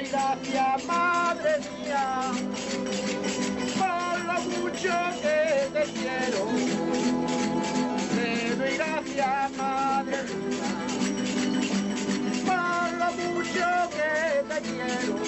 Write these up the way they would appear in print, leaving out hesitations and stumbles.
gracias, madre mía, por lo mucho que te quiero. Te doy gracias, madre mía, por lo mucho que te quiero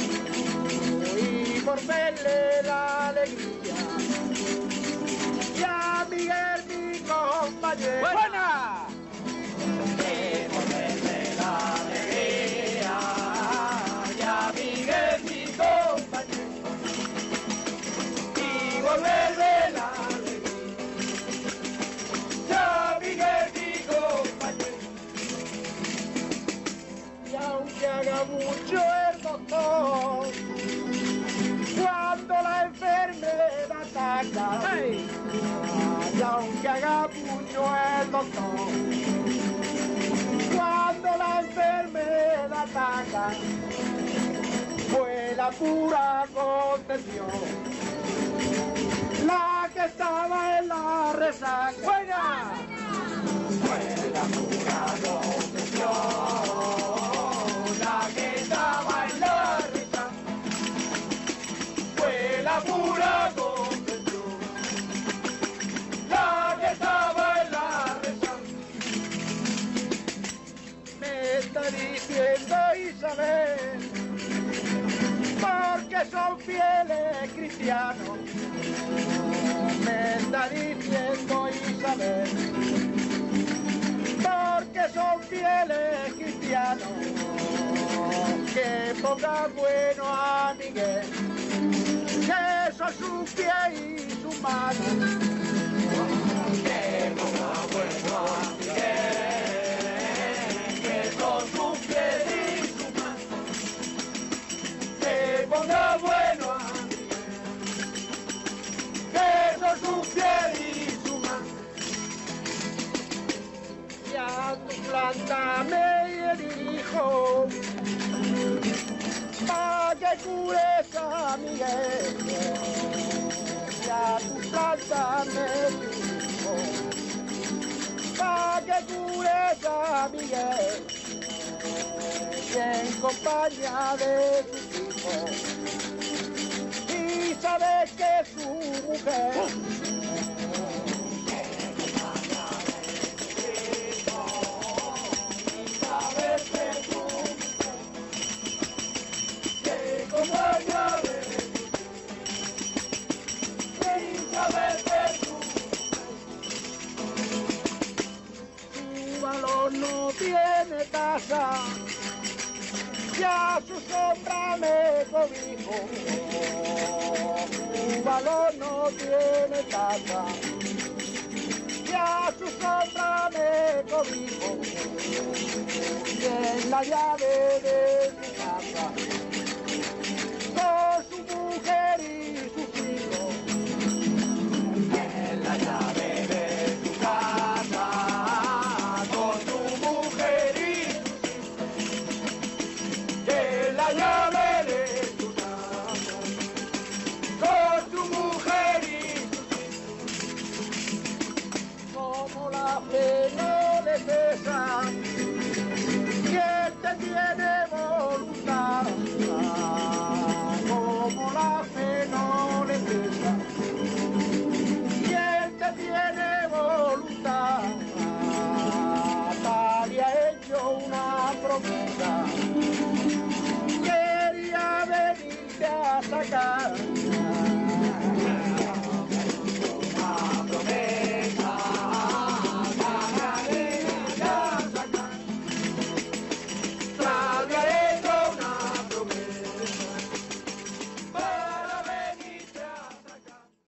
y por verle la alegría. Y a Miguel, mi compañero. ¡Buena! Y por verle la alegría. Y a Miguel, mi compañero. Y por verle la alegría. Y a Miguel, mi compañero. Y aunque haga mucho el doctor, cuando la enfermedad ataca, ¡Hey! y aunque haga mucho el doctor, cuando la enfermedad ataca, fue la pura contención, la que estaba en la resaca. ¡Buena! Fue la pura contención, la que estaba en la resaca. Fue la pura contención, la que estaba en la resaca. Me está diciendo Isabel, porque son fieles cristianos. Me está diciendo Isabel, porque son fieles cristianos, que ponga bueno a Miguel, que son sus pies y sus manos. Que ponga bueno a Miguel, que son sus pies y sus manos. Que ponga bueno a Miguel, que son sus pies y sus manos. Ya tu planta me dijo, pa' que cures a Miguel. Ya tu planta me dijo, pa' que cures a Miguel. Y en compañía de sus hijos, y sabes que su mujer, no tiene casa, ya su sombra me cobijo. Tu balón no tiene casa, ya su sombra me cobijo. Y en la llave de su casa, con su mujer y sus hijos. Y en la llave de su casa, la llave de tu casa, con tu mujer y tus hijos. Como la fe no le pesa, quien te tiene voluntad. Como la fe no le pesa, quien te tiene voluntad. Había hecho una promesa, quería venirte a sacar.